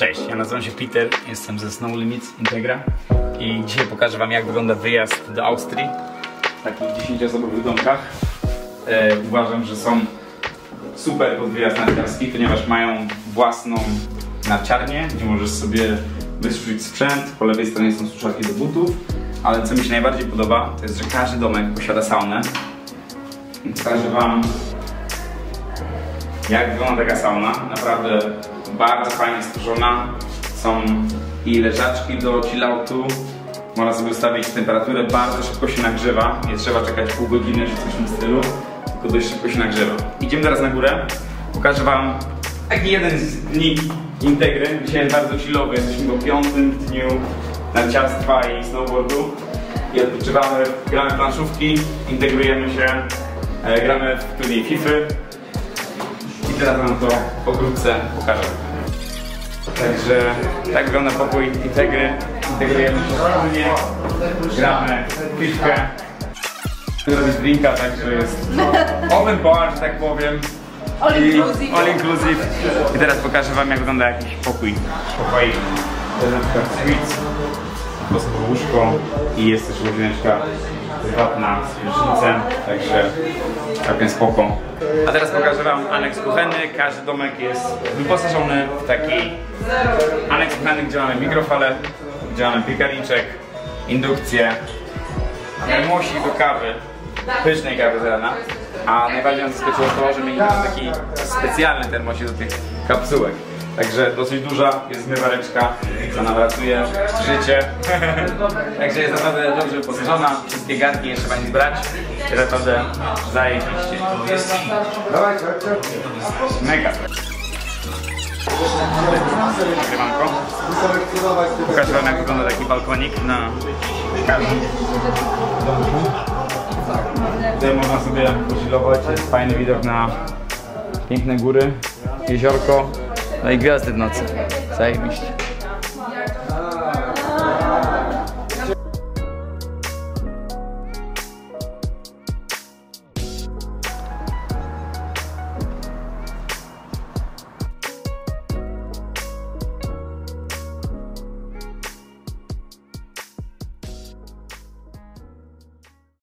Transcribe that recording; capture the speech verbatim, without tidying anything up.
Cześć, ja nazywam się Peter, jestem ze Snow Limits Integra i dzisiaj pokażę wam, jak wygląda wyjazd do Austrii w takich dziesięcioosobowych domkach. E, uważam, że są super pod wyjazd narciarski, ponieważ mają własną narciarnię, gdzie możesz sobie wysuszyć sprzęt. Po lewej stronie są suszarki do butów, ale co mi się najbardziej podoba, to jest, że każdy domek posiada saunę. I pokażę wam, jak wygląda taka sauna. Naprawdę bardzo fajnie stworzona. Są i leżaczki do chilloutu. Można sobie ustawić temperaturę, bardzo szybko się nagrzewa. Nie trzeba czekać pół godziny czy coś w tym stylu, tylko dość szybko się nagrzewa. Idziemy teraz na górę. Pokażę wam taki jeden z dni Integry. Dzisiaj jest bardzo chillowy, jesteśmy po piątym dniu narciarstwa i snowboardu. I odpoczywamy, gramy planszówki, integrujemy się, e, gramy w turniej FIFA. I teraz wam to pokrótce pokażę. Także tak wygląda pokój Integry. Integrujemy się wspólnie, gramy w piłkę. Robić drinka, także jest open bar, że tak powiem. All inclusive. All inclusive. I teraz pokażę wam, jak wygląda jakiś pokój. Pokój. To jest na przykład suite, po prostu łóżko i jest też łazieneczka prywatna z prysznicem, także całkiem spoko. A teraz pokażę wam aneks kuchenny. Każdy domek jest wyposażony w taki aneks kuchenny, gdzie mamy mikrofalę, gdzie mamy piekarniczek, indukcję, termosik do kawy, pysznej kawy z rana. A najbardziej nas zaskoczyło to, że mieliśmy taki specjalny termosik do tych kapsułek. Także dosyć duża, jest zmywareczka, ona pracuje życie. Także jest naprawdę dobrze wyposażona, wszystkie garnki, nie trzeba nic brać. Jest naprawdę zajebiście. Mega. Nagrywanko. Pokażę wam, jak wygląda taki balkonik na każdym domku. Tutaj można sobie posilować, jest fajny widok na piękne góry, jeziorko, no i gwiazdy w nocy. Zajebiście.